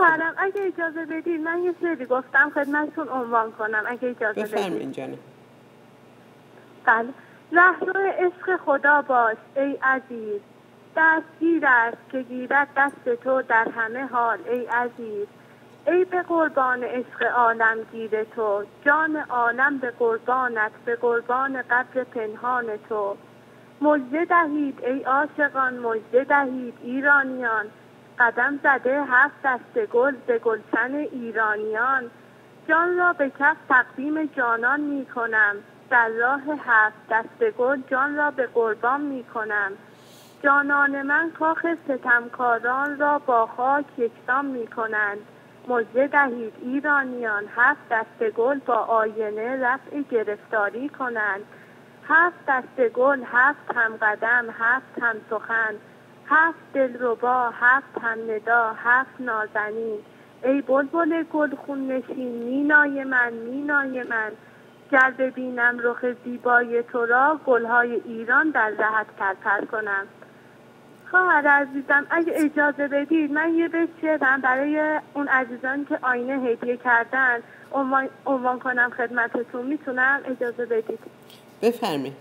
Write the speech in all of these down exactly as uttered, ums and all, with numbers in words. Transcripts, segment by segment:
سلام، اگه اجازه بدید من یه سری گفتم خدمتتون عنوان کنم اگه اجازه بدید. بفرمایید جانم. بله. رهرو عشق خدا باش ای عزیز، دستگیر است که گیرد دست تو در همه حال ای عزیز. ای به قربان عشق عالمگیر تو، جان عالم به قربانت، به قربان قدر پنهان تو. مژده دهید ای عاشقان، مژده دهید ایرانیان، قدم زده هفت دسته گل به گلشن ایرانیان. جان را به کف تقدیم جانان می کنم، در راه هفت دسته گل جان را به قربان می کنم. جانان من کاخ ستمکاران را با خاک یکسان می کنند. مژده دهید ایرانیان، هفت دسته گل با آینه رفع گرفتاری کنند. هفت دسته گل، هفت هم قدم، هفت هم سخن، هفت دلربا، هفت هم ندا، هفت نازنین. ای بلبل گلخون نشین مینای من، مینای من، گر ببینم رخ زیبای تو را، گلهای ایران در رهت پرپر کنم. خواهر عزیزم اگه اجازه بدید من یه بیت شعرم برای اون عزیزانی که آینه هدیه کردن عنوان, عنوان کنم خدمتتون، میتونم اجازه بدید؟ بفرمایید.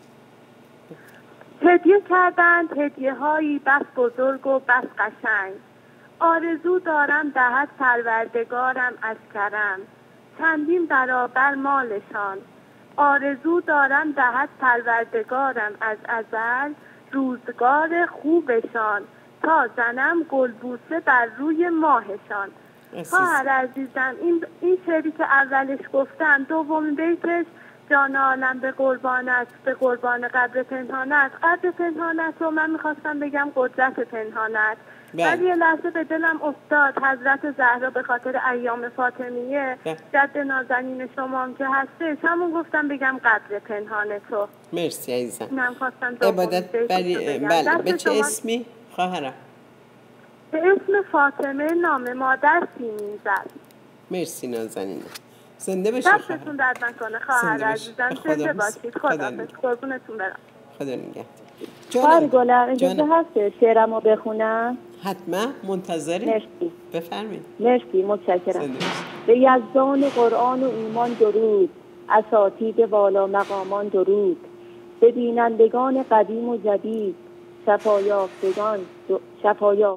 هدیه کردند هدیه هایی بس بزرگ و بس قشنگ، آرزو دارم دهد پروردگارم از کرم، چندین برابر مالشان. آرزو دارم دهد پروردگارم از ازل، روزگار خوبشان، تا زنم گلبوسه بر روی ماهشان. خواهر عزیزم این این شعری که اولش گفتم دومین بیتش جان عالم به قربانت، به قربان قدر پنهانت. قدر پنهانت رو من میخواستم بگم قدرت پنهانت، ولی یه لحظه به دلم افتاد حضرت زهرا به خاطر ایام فاطمیه جد نازنین شما هم که هستش، همون گفتم بگم قدر پنهان تو. مرسی عزیزم. من خواستم عبادت بری بله. به چه اسمی خواهرم؟ به اسم فاطمه نام مادر سیمین زد. مرسی نازنینم. زنده باشید. دستتون درد نکنه خواهر عزیزم. زنده باشید. خدا قربونتون برم. خدا نگهدار. جانم گلم اجازه هست شعرمو بخونم؟ حتما منتظریم. مرسی. بفرمایید. مرسی متشکرم. به یزدان قرآن و ایمان درود، اساتید والا مقامان درود، به بینندگان قدیم و جدید، شفایافتگان شفایا،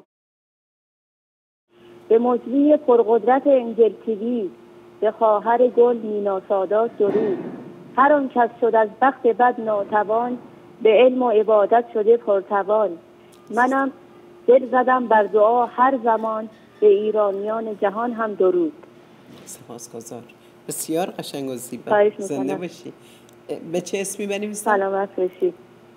به مجری پرقدرت انجل تیوی، به خواهر گل مینا سادات درود. هر آن کس شد از بخت بد ناتوان، به علم و عبادت شده پرتوان. منم دل زدم بر دعا هر زمان، به ایرانیان جهان هم درود. سپاسگزار. بسیار قشنگ و زیبا. زنده باشی. به چه اسمی بنویسم؟ سلامت باشی.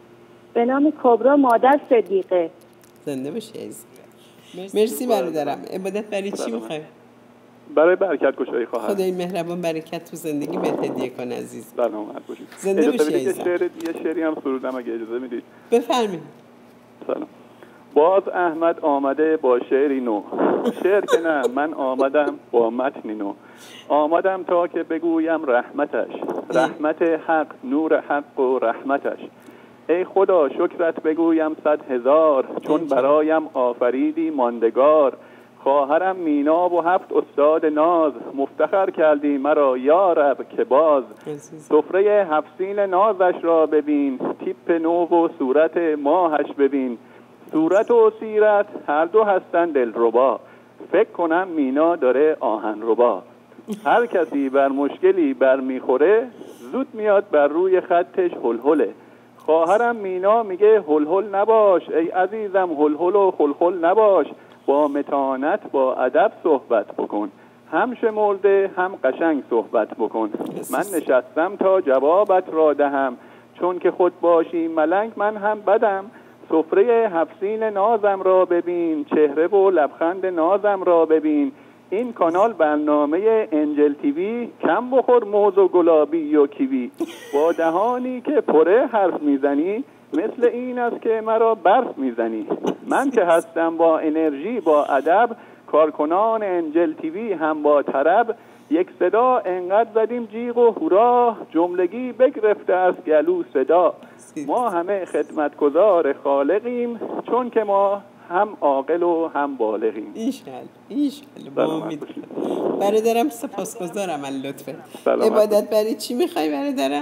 به نام کبرا مادر صدیقه. زنده باشی عزیز. مرسی, مرسی برادرم. عبادت برای چی می‌خوای؟ برای برکت گشایی خواهر. خدای مهربان برکت تو زندگی بهت هدیه کنه عزیز. سلامت باشید. زنده باشی عزیز. یه شعر یه شعری هم سرودم اگه اجازه میدید. بفرمایید. سلام. باز احمد آمده با شعری نو، شعر که نه من آمدم با متنی نو، آمدم تا که بگویم رحمتش، رحمت حق، نور حق و رحمتش. ای خدا شکرت بگویم صد هزار، چون برایم آفریدی ماندگار. خواهرم مینا و هفت استاد ناز، مفتخر کردی مرا یا رب که باز. سفره هفسین نازش را ببین، تیپ نو و صورت ماهش ببین. صورت و سیرت هر دو هستن دلربا، فکر کنم مینا داره آهن ربا. هر کسی بر مشکلی بر میخوره، زود میاد بر روی خطش هلهله. خواهرم مینا میگه هلهل نباش، ای عزیزم هلهل و خلخل نباش. با متانت با ادب صحبت بکن، هم شمرده هم قشنگ صحبت بکن. من نشستم تا جوابت را دهم، چون که خود باشی ملنگ من هم بدم. سفره هفسین نازم را ببین، چهره و لبخند نازم را ببین. این کانال برنامه انجل تیوی، کم بخور موز و گلابی و کیوی. با دهانی که پره حرف میزنی، مثل این است که مرا برف میزنی. من که هستم با انرژی با ادب، کارکنان انجل تیوی هم با طرب. یک صدا انقدر زدیم جیغ و هورا، جملگی بگرفته از گلو صدا. ما همه خدمتگزار خالقیم، چون که ما هم عاقل و هم بالغیم. ایشالله ایشالله با امید. برادرم سپاسگزارم از لطفت. عبادت برای چی میخوای برادرم؟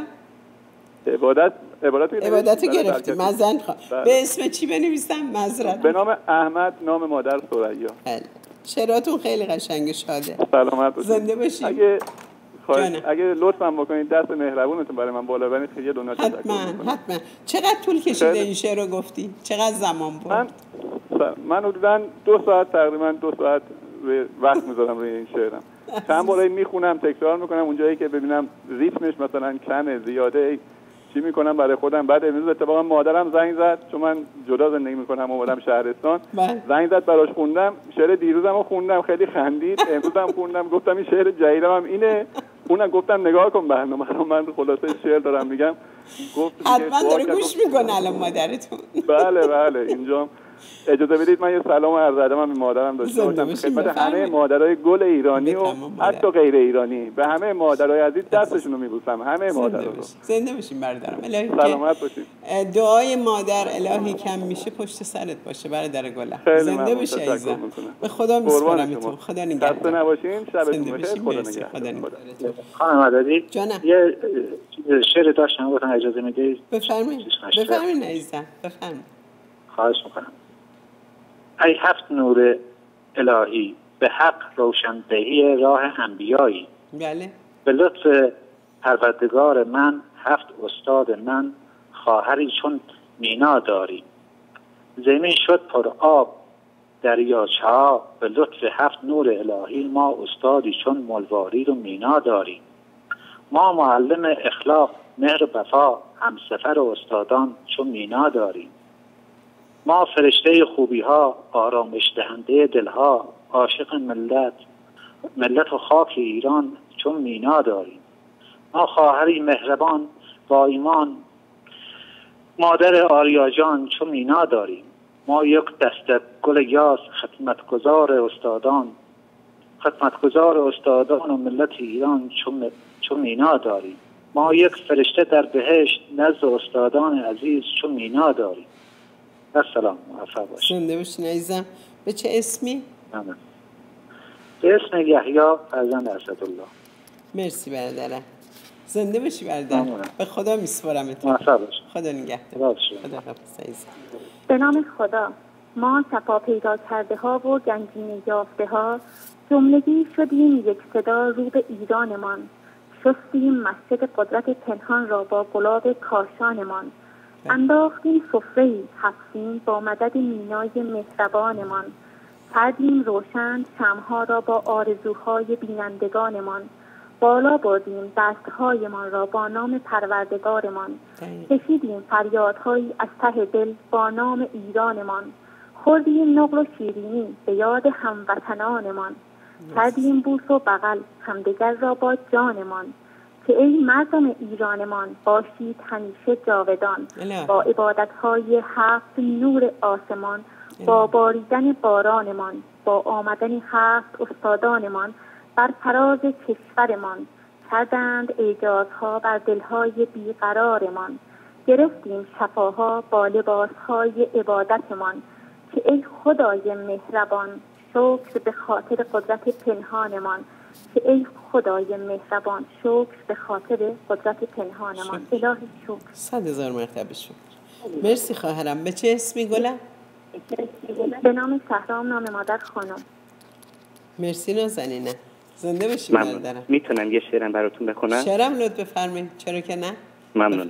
عبادت عبادت عبادت گرفتی مزن خواه. به اسم چی بنویسم؟ معذرت. به نام احمد، نام مادر ثریا. بله. شعراتون خیلی قشنگ شاده. سلامت باشید. زنده باشید. اگه خواهش اگه لطفاً بکنید دست مهربونتون برای من بالا ببرید خیلی دنیا تشکر حتما حتما. چقدر طول کشیده این شعر رو گفتی؟ چقدر زمان بود؟ من من حدوداً دو ساعت تقریبا دو ساعت وقت میذارم روی این شعرم. چند بار میخونم، تکرار میکنم، اونجایی که ببینم ریتمش مثلا کمه، زیاده، چی میکنم برای خودم. بعد امروز اتفاقا مادرم زنگ زد، چون من جدا زندگی میکنم، اومدم شهرستان. زنگ زد براش خوندم، شعر دیروزم رو خوندم، خیلی خندید. امروزم خوندم، گفتم این شعر جدیدم هم اینه. اونم گفتم نگاه کن برنامه رو، من خلاصه شعر دارم میگم. گفت حتما داره گوش میکنه الان مادرتون. بله بله. اینجا اجازه بدید من یه سلام عرض ادب به مادرم داشته باشم خدمت همه مادرای گل ایرانی و حتی غیر ایرانی. به همه مادرای عزیز دستشون رو میبوسم، همه مادرها رو. زنده باشین برادرم. الهی سلامت باشین. دعای مادر الهی کم میشه پشت سرت باشه برادر گلم. زنده باشی عزیزم. به خدا میسپارمتون. خدا نگهدار. خسته نباشین. شبتون بخیر. خدا نگهدار. خانم عددی جانم. یه شعر داشتم، گفتم اجازه میدید؟ بفرمایید. بفرمایید عزیزم. بفرمایید. خواهش میکنم. ای هفت نور الهی به حق روشندهی راه انبیایی. بله. به لطف پروردگار من هفت استاد من خواهری چون مینا داری. زمین شد پر آب دریاچه، به لطف هفت نور الهی ما استادی چون ملوارید و مینا داریم. ما معلم اخلاق مهر و وفا همسفر استادان چون مینا داریم. ما فرشته خوبی ها آرامش دهنده دلها عاشق ملت ملت و خاک ایران چون مینا داریم. ما خواهری مهربان با ایمان مادر آریا جان چون مینا داریم. ما یک دسته گل یاس خدمتگزار استادان خدمتگزار استادان و ملت ایران چون چون مینا داریم. ما یک فرشته در بهشت نزد استادان عزیز چون مینا داریم. السلام موفق باشید. زنده باشین عزیزم. به چه اسمی؟ ممنون. به اسم یحیی فرزند اسدالله. مرسی برادرم. زنده باشی برادرم. به خدا میسپارمتون. موفق باشید. خدا نگهدار. خدا حافظ عزیزم. به نام خدا. ما صفا پیدا کرده ها و گنجینه یافته ها جملگی شدیم یک صدا رو به ایرانمان. شستیم مسجد قدرت پنهان را با گلاب کاشانمان. انداختیم سفره‌ای هفتیم با مدد مینای مهربانمان. کردیم روشن شمع‌ها را با آرزوهای بینندگانمان. بالا بردیم دستهایمان را با نام پروردگارمان. کشیدیم فریادهایی از ته دل با نام ایرانمان. خوردیم نقل و شیرینی به یاد هموطنانمان. کردیم بوس و بغل همدیگر را با جانمان. که ای مردم ایرانمان باشید همیشه جاودان. با عبادت‌های هفت نور آسمان، با باریدن بارانمان، با آمدن هفت استادانمان بر فراز کشورمان. کردند اعجازها بر دلهای بیقرارمان. گرفتیم شفاها با لباسهای عبادتمان. که ای خدای مهربان شکر به خاطر قدرت پنهانمان. که ای خدای مهربان شکر به خاطر قدرت پنهانمان. الهی شکر. صد هزار مرتبه شکر. مرسی خواهرم. به چه اسمی گلم؟ به نام شهرام، نام مادر خانم. مرسی نازنینه. زنده باشی برادرم. میتونم یه شعرم براتون بخونم؟ شعرم لطف بفرمایید. چرا که نه؟ ممنون.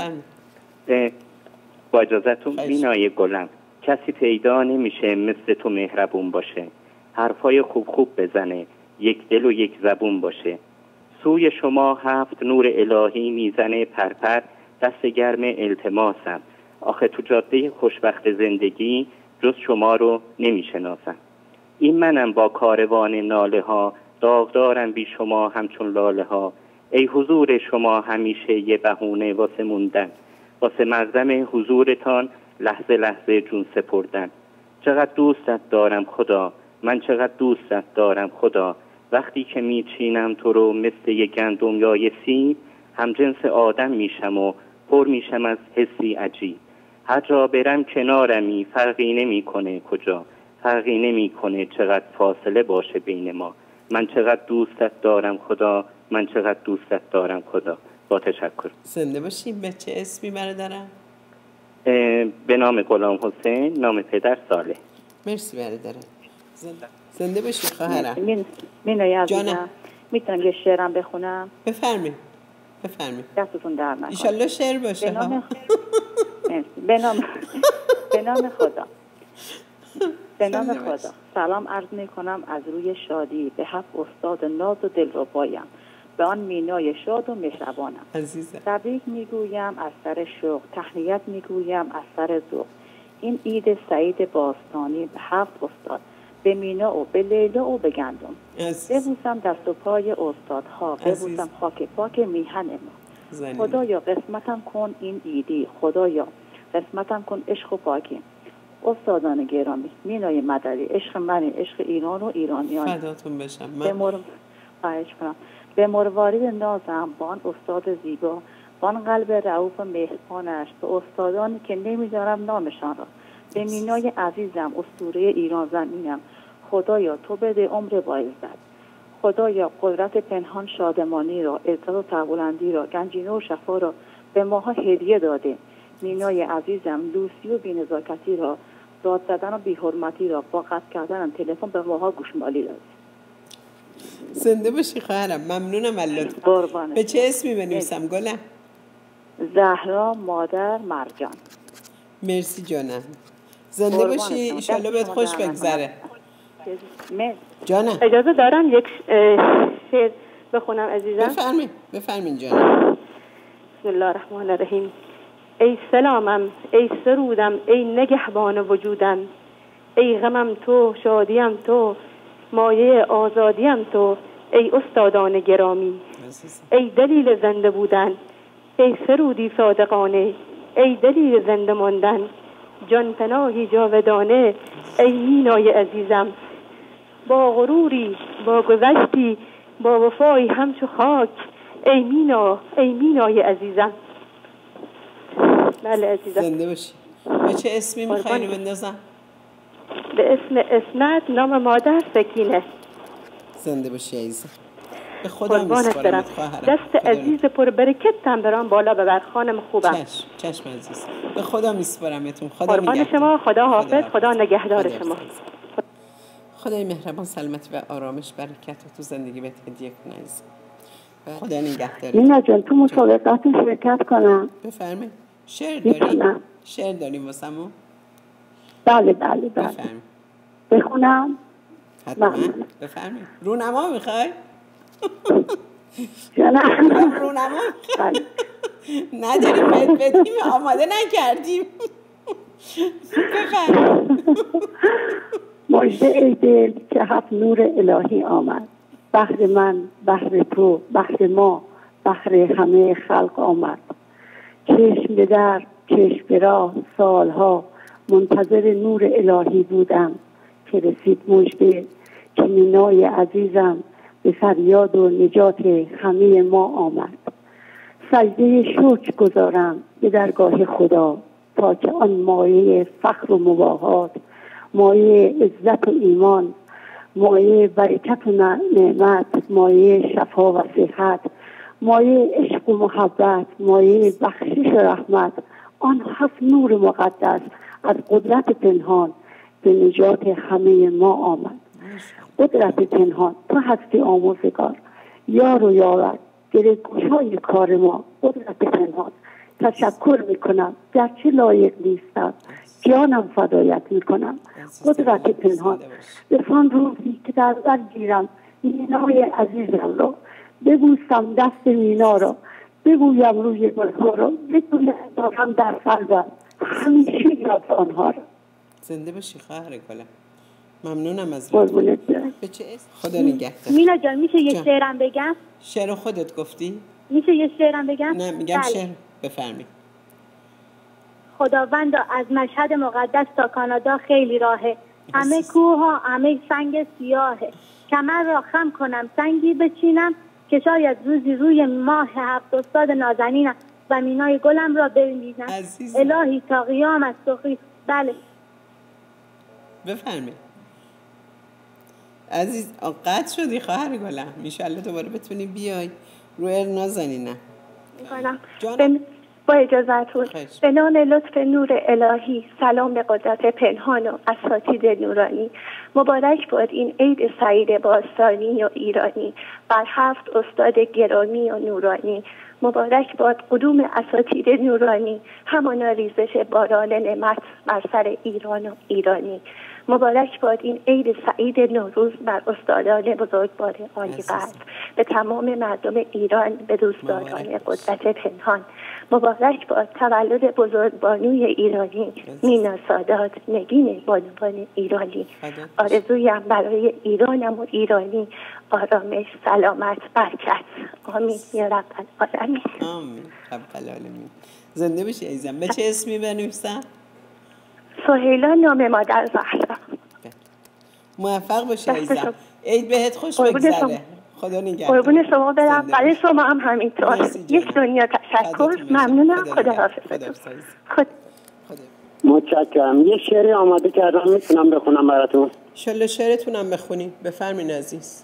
با اجازهتون. مینای گلم کسی پیدا نمیشه مثل تو مهربون باشه. حرفای خوب خوب بزنه، یک دل و یک زبون باشه. سوی شما هفت نور الهی میزنه پرپر، دست گرم التماسم. آخه تو جاده خوشبخت زندگی جز شما رو نمیشناسم. این منم با کاروان ناله ها، داغدارم بی شما همچون لاله ها. ای حضور شما همیشه یه بهونه واسه موندن، واسه مقدم حضورتان لحظه لحظه جون سپردن. چقدر دوستت دارم خدا، من چقدر دوستت دارم خدا. وقتی که میچینم تو رو مثل یه گندم یا یه سیب، هم جنس آدم میشم و پر میشم از حسی عجیب. هر جا برم کنارمی فرقی نمی کنه کجا. فرقی نمی کنه چقدر فاصله باشه بین ما. من چقدر دوستت دارم خدا، من چقدر دوستت دارم خدا. با تشکر. زنده باشیم. به چه اسمی برادرم؟ به نام غلام حسین، نام پدر صالح. مرسی برادرم. زنده, زنده باشی خواهرم. من مینای عزیزم میتونم یه شعرم بخونم؟ بفرمایید بفرمایید. دستتون در نکنه. انشالله شعر باشه. به نام به نام به نام خدا. به نام خدا. سلام عرض میکنم از روی شادی به هفت استاد ناز و دلربایم، به آن مینای شاد و مهربانم. عزیزم. تبریک میگویم از سر شوق، تهنیت میگویم از سر ذوق. این عید سعید باستانی به هفت استاد، به مینا و به لیلا و به گندم. ببوسم دست و پای استادها، ببوسم خاک پاک میهن ما. خدایا قسمتم کن این عیدی، خدایا قسمتم کن عشق و پاکی. استادان گرامی، مینای مددی، عشق منی، عشق ایران و ایرانیان. فداتون بشم. من مر... خواهش کنم. به مروارید نازم با آن استاد زیبا، با آن قلب رؤوف و مهربانش، به استادانی که نمیدارم نامشان را، به مینای عزیزم اسطوره ایران زمینم. خدایا تو بده عمر با عزت، خدایا قدرت پنهان شادمانی را، عزت و تبلندی را، گنجینه و شفا را به ماها هدیه داده. مینای عزیزم لوسی و بی‌نزاکتی را، داد زدن و بی‌حرمتی را، با قطع کردن تلفن به ماها گوشمالی داده. زنده باشی خواهرم. ممنونم اللطف. قربانت. به چه اسمی بنویسم گلم؟ زهرا مادر مرجان. مرسی جانم. زنده باشی. ان شاءالله بهت خوش بگذره. جانم. اجازه دارم یک شعر بخونم عزیزم؟ بفرمایید بفرمایید جانم. بسم الله الرحمن الرحیم. ای سلامم، ای سرودم، ای نگهبان وجودم، ای غمم تو، شادیم تو، مایه آزادیم تو، ای استادان گرامی، ای دلیل زنده بودن، ای سرودی صادقانه، ای دلیل زنده ماندن، جان پناهی جاودانه، ای مینای عزیزم. با غروری، با گذشتی، با وفایی همچو خاک، ای مینا، ای مینای عزیزم. بله عزیزم. زنده باشی. به چه اسمی میخوایی بندازم؟ به اسم اسمت، نام مادر سکینه. زنده باشی عزیزم. به خدا میسپارم خواهرم. دست عزیز پر برکتم برام بالا ببر خانم خوبم. چشم چشم عزیز. به خدا میسپارمتون. خدا قربان شما. خدا حافظ. خدا نگهدار شما. خدای مهربان سلامتی و آرامش برکت رو تو زندگی بهت هدیه کنه عزیزم. خدا نگهدارت. مینا جان تو مسابقات شرکت کنم؟ بفرمایید. شعر داریم؟ شعر داریم واسمون؟ بله بله بله. بفرمایید. بخونم؟ حتما. بفرمایید. رونما میخوای؟ جانم. رونما میخوای؟ نداریم بهت بدیم، آماده نکردیم. بفرمایید. مژده ای دل که هفت نور الهی آمد، بهر من، بهر تو، بهر ما، بهر همه خلق آمد. چشم به در، چشم به راه، سالها منتظر نور الهی بودم که رسید مژده که مینای عزیزم به فریاد و نجات همه ما آمد. سجده شکر گذارم به درگاه خدا تا که آن مایه فخر و مباهات، مایه عزت و ایمان، مایه برکت و نعمت، مایه شفا و صحت، مایه عشق و محبت، مایه بخشش و رحمت، آن هفت نور مقدس از قدرت پنهان به نجات همه ما آمد. قدرت پنهان تو هستی آموزگار، یار و یاور، گره گشای کار ما. قدرت پنهان تشکر میکنم گرچه لایق نیستم، جانم فدایت میکنم. قدرت پنهان بسان روزی که در بر گیرم مینای عزیزم را، ببوسم دست مینا را، بگویم روی گلها را، بگویم دارم در قلبم همیشه یاد آنها را. زنده باشی خواهر گلم. ممنونم از قربونت برم. به چه اسم؟ خدا نگهدار. مینا جان میشه یه شعرم بگم؟ شعر خودت گفتی؟ میشه یه شعرم بگم؟ نه میگم شعر. بفرمی. خداوندا از مشهد مقدس تا کانادا خیلی راهه، همه کوه ها، همه سنگ سیاهه. کمر را خم کنم سنگی بچینم که شاید روزی روی ماه هفت استاد نازنینم و مینای گلم را ببینم. الهی تا قیامت سخی. بله بفرمی عزیز قطع شدی خواهر گلم، انشالله دوباره بتونی بیای رو ار نازنی. نه میکنم با اجازهتون. به نام لطف نور الهی، سلام به قدرت پنهان و اساتید نورانی. مبارک باد این عید سعید باستانی و ایرانی بر هفت استاد گرامی و نورانی. مبارک باد قدوم اساتید نورانی، همانا ریزش باران نعمت بر سر ایران و ایرانی. مبارک باد این عید سعید نوروز بر استادان بزرگوار عالی قدر، به تمام مردم ایران، به دوستداران قدرت پنهان. مبارک باد تولد بزرگبانوی ایرانی مینا سادات، نگین بانوان ایرانی. آرزویم برای ایرانم و ایرانی آرامش، سلامت، برکت. آمین یا رب العالمین. آمین رب العالمین. زنده بشی عزیزم. به چه اسمی بنویسم؟ سهیلا، نام مادر زهرا. موفق باشی عزیزم. عید بهت خوش بگذره. خدا نگهدار. قربون شما برم. برای شما هم همینطور. یک دنیا تشکر. ممنونم. خدا حافظ. خدا متشکرم. یه شعری آماده کردم، میتونم بخونم براتون؟ ان شاءالله شعرتونم بخونید. بفرمایید عزیز.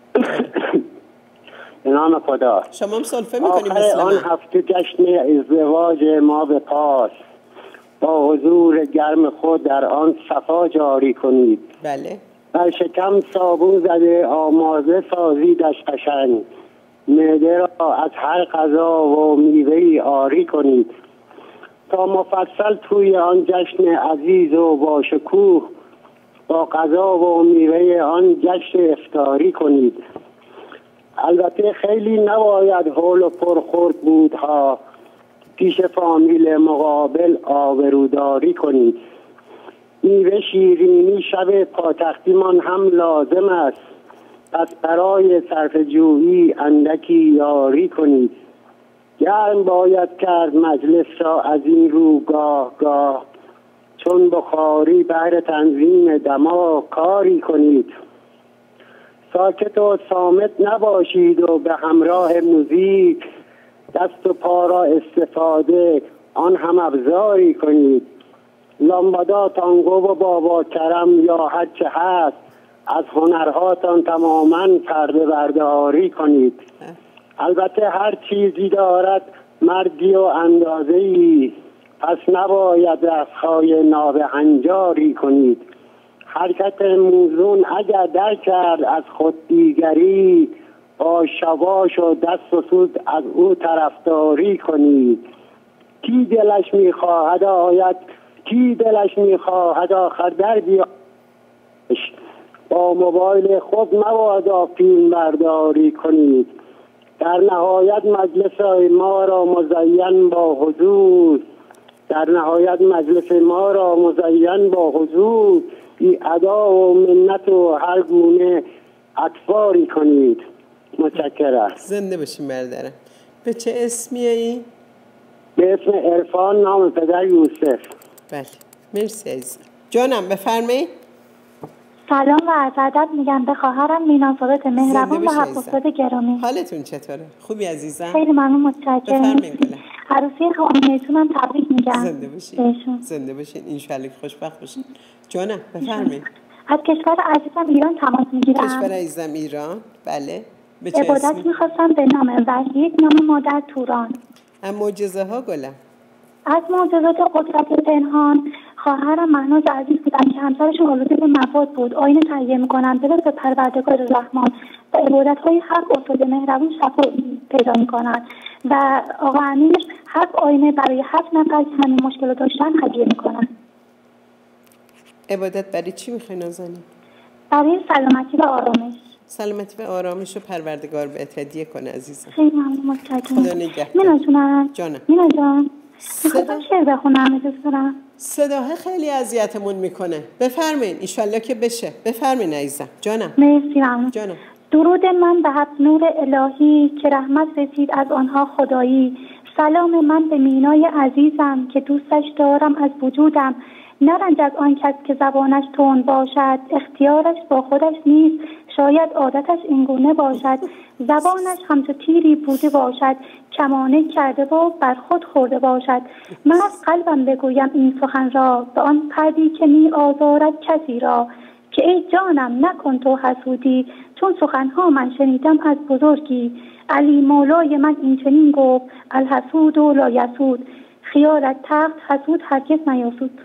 به نام خدا. شما هم سلفه میکنید مثل من. آن هفته جشن ازدواج ما به پاس، با حضور گرم خود در آن صفا جاری کنید. بله. بر شکم صابون زده آماده سازیدش قشنگ، معده را از هر غذا و میوه‌ای عاری کنید. تا مفصل توی آن جشن عزیز و با شکوه، با غذا و میوه آن جشن افطاری کنید. البته خیلی نباید هول و پرخورد بودها، پیش فامیل مقابل آبروداری کنید. میوه شیرینی شب پاتختیمان هم لازم است، پس برای صرف جویی اندکی یاری کنید. گرم باید کرد مجلس را از این رو گاه گاه، چون بخاری بهر تنظیم دماغ کاری کنید. ساکت و صامت نباشید و به همراه موزیک، دست و پا را استفاده آن هم ابزاری کنید. لامبادا، تانگو و بابا کرم یا هر چه هست، از هنرهاتان تماما پرده برداری کنید. البته هر چیزی دارد مردی و اندازه‌ای، پس نباید رفتهای نابهنجاری کنید. حرکت موزون اگر در کرد از خود دیگری، با شباش و دست و سود از او طرفداری کنید. کی دلش میخواهد آید کی دلش میخواهد آخر در بیایش، با موبایل خود مبادا فیلم برداری کنید. در نهایت مجلس ما را مزین با حضور در نهایت مجلس ما را مزین با حضور بی ادا و منت و هر گونه اطواری کنید. متشکرم. زنده باشین برادرم. به چه اسمیه این؟ به اسم عرفان، نام پدر یوسف. بله مرسی عزیزم. جانم بفرمایید. سلام و عرض ادب میگم به خواهرم مینا سادات مهربان و هفت استاد گرامی. حالتون چطوره؟ خوبی عزیزم؟ خیلی ممنون، متشکرم. بفرمایید گلم. عروسی خانمیتون هم تبریک میگم. زنده باشین. زنده باشین. ان شاء الله خوشبخت باشین. جانم بفرمایید. از کشور عزیزم ایران تماس میگیرم. کشور عزیزم ایران. بله. به چه اسمی؟ عبادت میخواستم به نام وحید، نام مادر توران. از معجزه ها گلم. از معجزات قدرت پنهان خواهرم مهناز عزیز بودن که همسرشون آلوده به مواد بود. آینه تهیه میکنن به به پروردگار رحمان و عبادت های هر استاد مهربون شفا پیدا میکنن و آقا امیر هر آینه برای هفت نفر که همین مشکل داشتن هدیه میکنن. عبادت برای چی میخوای نازنی؟ برای سلامتی و آرامش. سلامتی و آرامش رو پروردگار بهت هدیه کنه عزیزم. خیلی ممنون، متشکرم. خدا نگهدار. مینا جونم. جانم. مینا جان. میخواستم شعر بخونم دوستم. صداه خیلی اذیتمون میکنه. بفرمایید ان شاءالله که بشه. بفرمایید عزیزم. جانم. مرسی ممنون. جانم. درود من به هفت نور الهی که رحمت رسید از آنها خدایی. سلام من به مینای عزیزم که دوستش دارم از وجودم. نرنج از آن کس که زبانش تند باشد، اختیارش با خودش نیست، شاید عادتش اینگونه باشد. زبانش همچو تیری بوده باشد، کمانه کرده و بر خود خورده باشد. من از قلبم بگویم این سخن را، به آن پردی که می آزارد کسی را. که ای جانم نکن تو حسودی، چون سخنها من شنیدم از بزرگی. علی مولای من این چنین گفت، الحسود و لا یسود، خیالت تخت حسود هرگز نیاسود.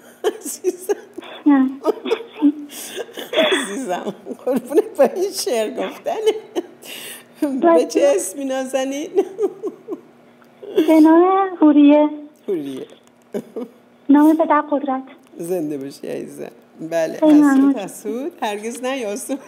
عزیزم قربونت با این شعر گفتنه. به چه اسمی نازنین؟ به نام حوریه. حوریه نام پدر قدرت. زنده باشی عزیزم. بله حسود حسود هرگز نیاسود.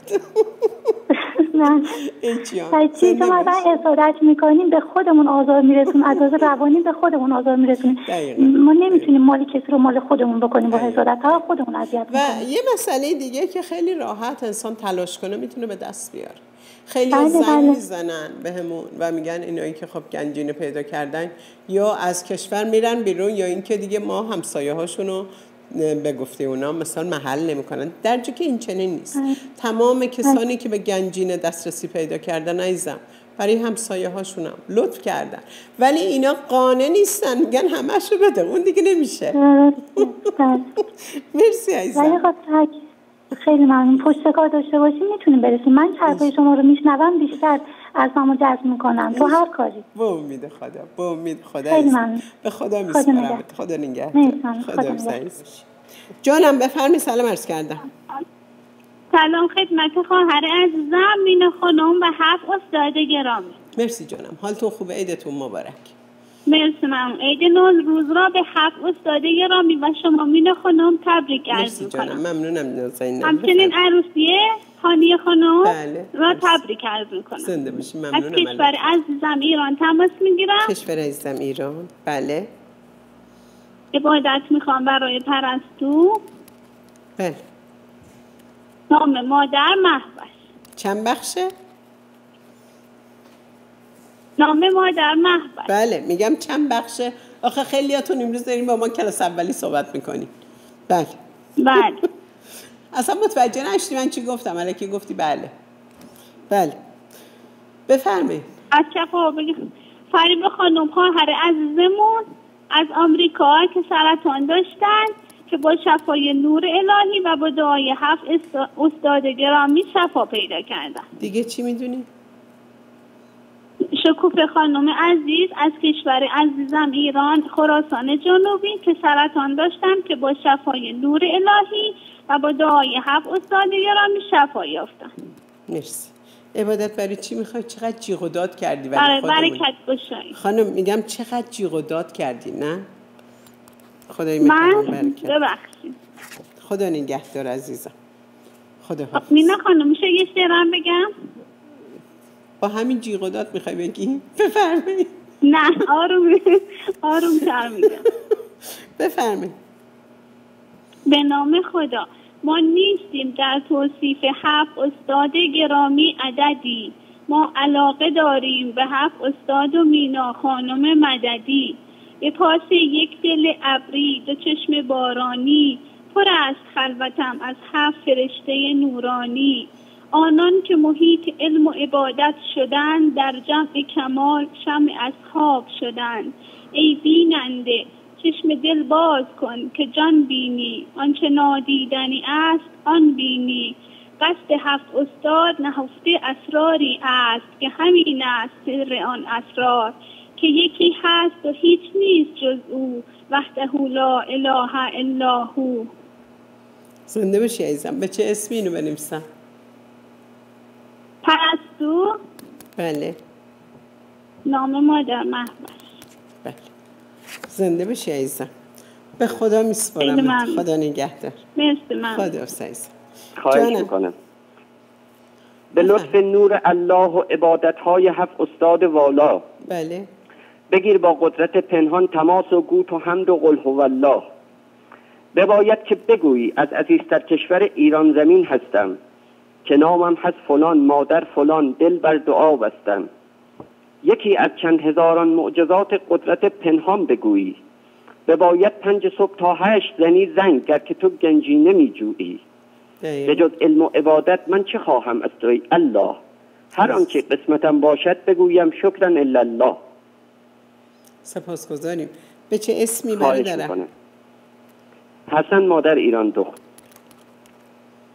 چیزی که ما باید حسادت میکنیم به خودمون آزار میرسونیم، از از روانی به خودمون آزار میرسونیم. ما نمیتونیم مال کسی رو مال خودمون بکنیم با حسادت ها، خودمون اذیت میکنیم. و یه مسئله دیگه که خیلی راحت انسان تلاش کنه میتونه به دست بیاره. خیلی بله زنگ بله. میزنن بهمون و میگن اینایی که خب گنجینه پیدا کردن یا از کشور میرن بیرون یا اینکه دیگه ما همسایه هاشونو به گفته اونا مثلا محل نمیکنن، در جا که این چنین نیست. اه. تمام کسانی اه. که به گنجینه دسترسی پیدا کردن عزیزم برای همسایه هاشونم لطف کردن، ولی اینا قانع نیستن، میگن همشو بده، اون دیگه نمیشه. مرسی عزیزم. خیلی ممنون. پشتکار داشته باشیم میتونیم برسیم. من حرفای شما رو میشنوم بیشتر از همو جذب میکنم تو هر کاری. با امید خدا، با امید خدا. خیلی ممنون. به خدا میسپارم. خدا نگهدار. خدا سعید. جانم بفرمی. سلام عرض کردم. سلام خدمت خواهر عزیزم مینه خانم و هفت استاد گرامی. مرسی جانم. حالتون خوبه؟ عیدتون مبارک. مرسی ممنون. عید نوروز را به هفت استاد گرامی و شما مینه خانم تبریک عرض می‌کنم. مرسی جانم. ممنونم نازنین. همچنین عروسی هانیه خانم بله. را تبریک عرض می‌کنم. زنده باشی. ممنونم. از کشور عزیزم ایران تماس می‌گیرم. کشور عزیزم ایران. بله. عبادت می‌خوام برای پرستو. بله. نام مادر محوش. چند بخشه؟ نام مادر محوش. بله میگم چند بخشه. آخه خیلیاتون امروز داریم با ما کلاس اولی صحبت میکنیم. بله بله. اصلا متوجه نشدی من چی گفتم، الکی گفتی بله. بله بفرمایید. از چه بگم فریب خانم خواهر عزیزمون از آمریکا که سرطان داشتن که با شفای نور الهی و با دعای هفت استاد گرامی شفا پیدا کردن. دیگه چی میدونی؟ شکوفه خانم عزیز از کشور عزیزم ایران خراسان جنوبی که سرطان داشتن که با شفای نور الهی و با دعای هفت استاد گرامی شفا یافتن. مرسی. عبادت برای چی میخوای؟ چقدر جیغ و داد کردی برای برکت گشایی. خانم میگم چقدر جیغ و داد کردی نه؟ خدای من ببخشید. خدا نگهدار عزیزم. خدا حافظ. مینا خانم میشه یه شعرم بگم؟ با همین جیغ و داد میخوای بگی؟ بفرمایید. نه آروم آروم تر میگم. بفرمایید. به نام خدا. ما نیستیم در توصیف هفت استاد گرامی عددی، ما علاقه داریم به هفت استاد و مینا خانم مددی. به پاس یک دل ابری دو چشم بارانی، پر است خلوتم از هفت فرشته نورانی. آنان که محیط علم و عبادت شدند، در جمع کمال شمع اصحاب شدند. ای بیننده چشم دل باز کن که جان بینی، آنچه نادیدنی است آن بینی. قصد هفت استاد نهفته اسراری است، که همین است سر آن اسرار. که یکی هست و هیچ نیست جز او، وحده لا اله الا هو. زنده باشی عزیزم. به چه اسمی اینو بنویسم؟ پرستو. بله. نام مادر محوش. بله. زنده باشی عزیزم. به خدا میسپارم. خدا نگهدار. مرسی من. خدا عزیزم. خواهش میکنم. به لطف نور الله و عبادت‌های هفت استاد والا. بله. بگیر با قدرت پنهان تماس و گو تو حمد و قل هو الله. بباید که بگویی از عزیزتر کشور ایران زمین هستم، که نامم هست فلان مادر فلان دل بر دعا بستم. یکی از چند هزاران معجزات قدرت پنهان بگویی، بباید پنج صبح تا هشت زنی زنگ گر که تو گنجی نمی جویی. به جز علم و عبادت من چه خواهم از توی الله، هر آنچه قسمتم باشد بگویم شکرا الا الله. سپاسگزاریم. به چه اسمی برادرم؟ حسن مادر ایران دخت.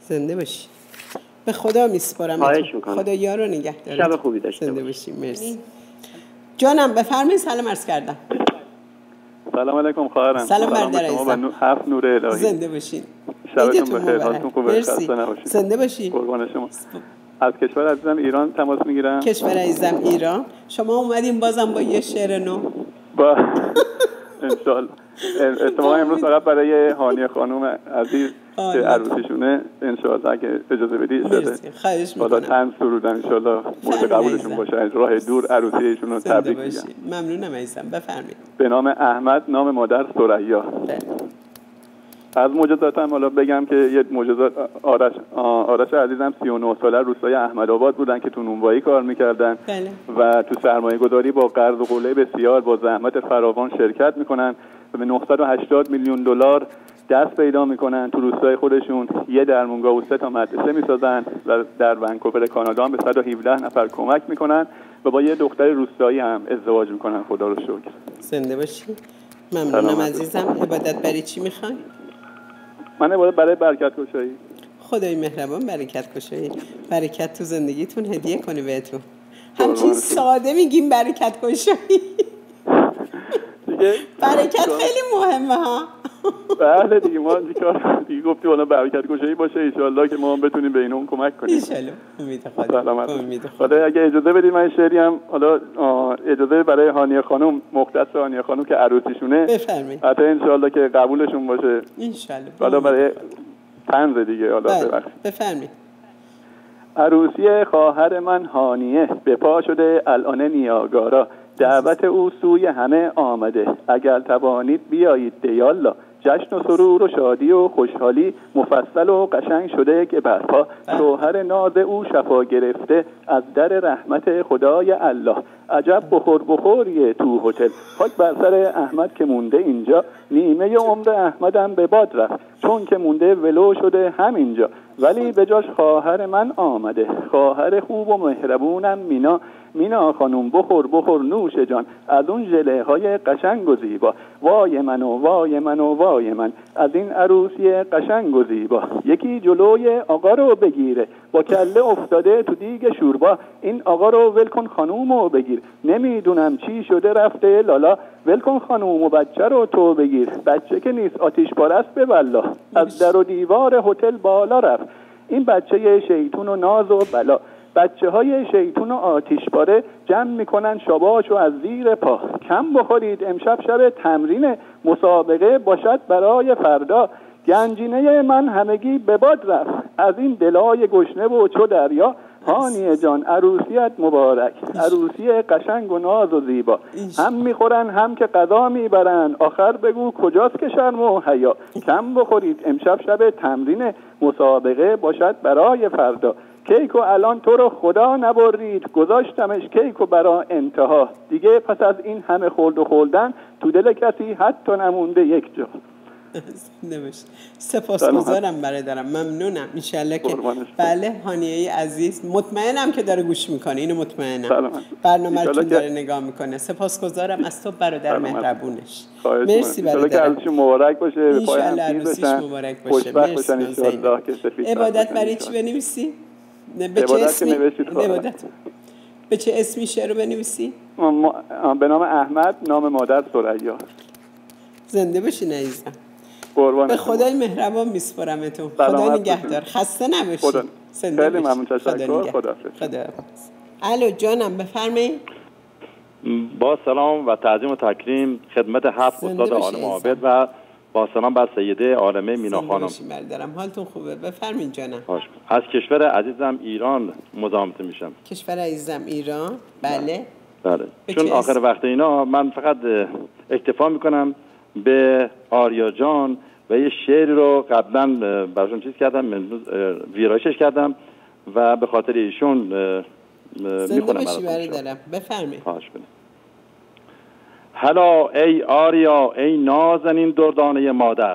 زنده باشی. به خدا میسپارم. خواهش میکنم. خدا یار و نگهدار. شب خوبی داشته زنده باشی. مرسی. جانم بفرمایید. سلام عرض کردم. سلام علیکم خواهرم. سلام برادر عزیزم. نو... هفت نور الهی. زنده باشین. شبتون بخیر. حالتون خوبه. مرسی. زنده باشین. قربان شما. از کشور عزیزم ایران تماس میگیرم. کشور عزیزم ایران. شما اومدین بازم با یه شعر نو. با ان شاء الله. اتفاقا امروز فقط برای هانیه خانم عزیز که عروسیشونه ان شاء الله اگه اجازه بدید مرسی. خواهش می‌کنم. بالا تن سرودن ان شاء الله مورد قبولشون باشه. از راه دور عروسی ایشون رو تبریک میگم. ممنونم عزیزم. بفرمایید. به نام احمد، نام مادر ثریا. از معجزاتم حالا بگم که یه معجزات آرش آرش عزیزم سی و نه ساله روستای احمدآباد بودن که تو نونوایی کار میکردن بله. و تو سرمایه گذاری با قرض و قله بسیار با زحمت فراوان شرکت میکنن و به نهصد و هشتاد میلیون دلار دست پیدا میکنن. تو روستای خودشون یه درمونگاه و سه تا مدرسه میسازن و در ونکوور کانادا هم به صد و هفده نفر کمک میکنن و با یه دختر روستایی هم ازدواج میکنن. خدا رو شکر. زنده باشی. ممنونم عزیزم. عبادت برای چی میخوای؟ من عبادت برای برکت گشایی. خدای مهربان برکت گشایی. برکت تو زندگیتون هدیه کنه بهتون. همچین ساده میگیم برکت گشایی. برکت خیلی مهمه ها. بله دیگه ما دیگه گفتیم حالا برکت گشایی باشه ان شاء الله که ما هم بتونیم به اینهم کمک کنیم ان شاء الله. امید خدا. امید خدا. اگه اجازه بدید من شعری هم حالا اجازه برای هانیه خانم مختص هانیه خانم که عروسیشونه بفرمایید. حتی ان شاء الله که قبولشون باشه ان شاء الله. حالا برای طنز دیگه حالا ببخشید. بفرمایید. عروسی خواهر من هانیه به پا شده الان نیاگارا، دعوت او سوی همه آمده، اگر توانید بیایید دیالا. جشن و سرور و شادی و خوشحالی مفصل و قشنگ شده که برپا، شوهر ناز او شفا گرفته از در رحمت خدای الله. عجب بخور بخوریه تو هتل، خاک بر سر احمد که مونده اینجا، نیمه عمر احمدم به باد رفت چون که مونده ولو شده همینجا. ولی به جاش خواهر من آمده، خواهر خوب و مهربونم مینا. مینا خانوم بخور بخور نوش جان از اون ژله های قشنگ و زیبا. وای من و وای من و وای من از این عروسی قشنگ و زیبا. یکی جلوی آقا رو بگیره با کله افتاده تو دیگ شوربا. این آقا رو ولکن خانومو بگیر، نمیدونم چی شده رفته لالا. ولکن خانوم و بچه رو تو بگیر، بچه که نیست آتیش پرست به والله. از در و دیوار هتل بالا رفت این بچه شیطون و ناز و بلا. بچه های شیطون و آتیش پاره جمع میکنن شاباشو از زیر پا. کم بخورید امشب شب تمرین مسابقه باشد برای فردا. گنجینه من همگی به باد رفت از این دلای گشنه و چو دریا. هانیه جان عروسیت مبارک، عروسی قشنگ و ناز و زیبا. هم میخورن هم که غذا میبرن، آخر بگو کجاست که شرم و حیا. کم بخورید امشب شب تمرین مسابقه باشد برای فردا. کیکو الان تو رو خدا نبرید، گذاشتمش کیکو برا انتها. دیگه پس از این همه خورد و خوردن تو دل کسی حتی نمونده یک جا. نمیشه. سپاسگزارم برادرم. ممنونم. انشالله که بله هانیه عزیز مطمئنم که داره گوش میکنه. اینو مطمئنم. برنامه رو داره نگاه میکنه. سپاسگزارم از تو برادر مهربونش. مرسی برادرم. ان شاءالله که مبارک باشه. ان شاءالله عروسیش مبارک باشه. مرسی ان شاء الله که سفید. عبادت برای چی بنویسی؟ به چه اسمی؟ عبادت. به چه اسمی شعر رو بنویسی؟ به نام احمد، نام مادر ثریا. زنده باشین عزیزم. به خدای مهربان میسپارمتون. خدا نگهدار. خسته نباشید. خدا. خیلی ممنون. تشکر. خدا. خدا. الو جانم بفرمایید. با سلام و تعظیم و تکریم خدمت هفت استاد عالم عابد و با سلام بر سیده عالمه مینا خانم. بردارم. حالتون خوبه؟ بفرمایید جانم. از کشور عزیزم ایران مزاحمت میشم. کشور عزیزم ایران؟ بله. بله. چون آخر وقت اینا من فقط اکتفا میکنم به آریا جان و یه شعری رو قبلا براشون چیز کردم، ویرایشش کردم و به خاطر ایشون میخونم برادرم. بفرمایید. خواهش کنم. هلا ای آریا ای نازنین دردانه مادر،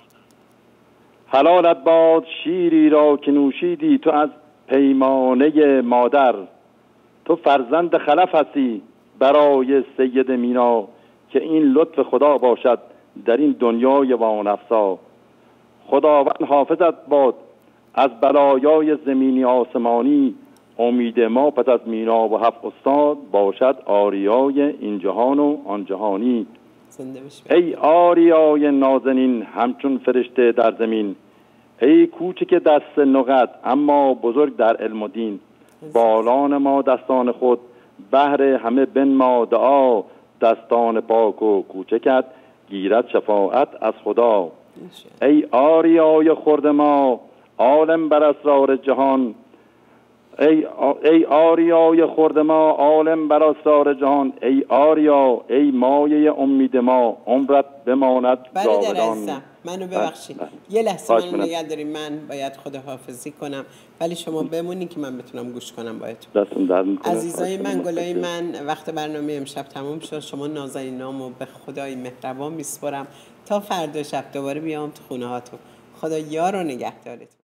حلالت باد شیری را که نوشیدی تو از پیمانه مادر. تو فرزند خلف هستی برای سید مینا، که این لطف خدا باشد در این دنیای وانفسا. خداوند حافظت باد از بلایای زمینی آسمانی، امید ما پس از مینا و هفت استاد باشد آریای این جهان و آن جهانی. ای آریای نازنین همچون فرشته در زمین، ای کوچک دست نقد اما بزرگ در علم و دین. بالان ما دستان خود بهر همه بنما دعا، دستان پاک و کوچکت گیرد شفاعت از خدا. ای آریای خرد ما عالم بر اسرار جهان، ای ای آریای خرد ما عالم بر اسرار جهان. ای آریا ای مایه امید ما، عمرت بماند جاودان. منو ببخشید یه لحظه منو نگه داریم، من باید خداحافظی کنم ولی شما بمونین که من بتونم گوش کنم باهاتون. دستم درد میکنه. عزیزای من، گلای من، وقت برنامه امشب تموم شد. شما نازنینامو به خدای مهربان میسپارم تا فردا شب دوباره بیام تو خونه هاتون. خدا یار و نگهدارتون.